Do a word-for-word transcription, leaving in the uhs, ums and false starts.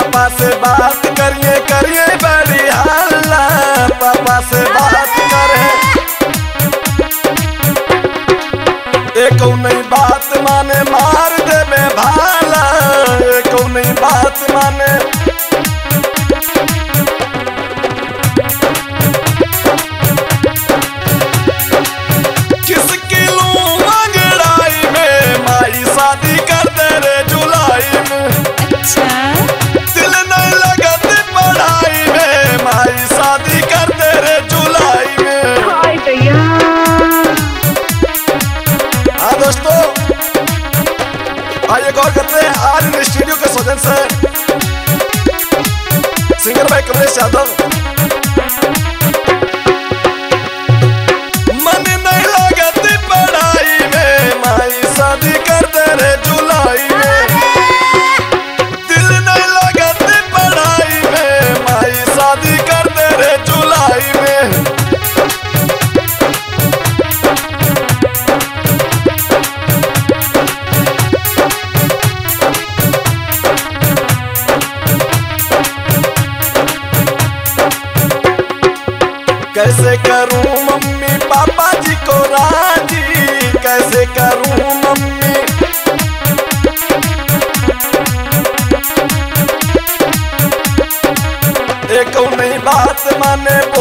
पापा से बात करिए करिए बड़ी हल्ला, पापा से बात करे एक नहीं बात माने मार दे में भाला, एक नहीं बात माने किसकी लूं अंगड़ाई में माई शादी कर दे रे जुलाई में। अच्छा दिल नहीं लगत पढ़ाई में माई शादी कर दे रे जुलाई में। हाय भैया। हाँ दोस्तों आइए गौर करते हैं आज इन स्टूडियो के सौजन से सिंगर भाई कमलेश यादव। मन नहीं लगत पढ़ाई में माई शादी कर दे रे जुलाई में। दिल नहीं लगत पढ़ाई में माई शादी कर दे रे जुलाई में। कैसे करूं मम्मी पापा जी को राजी, कैसे करूं मम्मी एक नहीं बात माने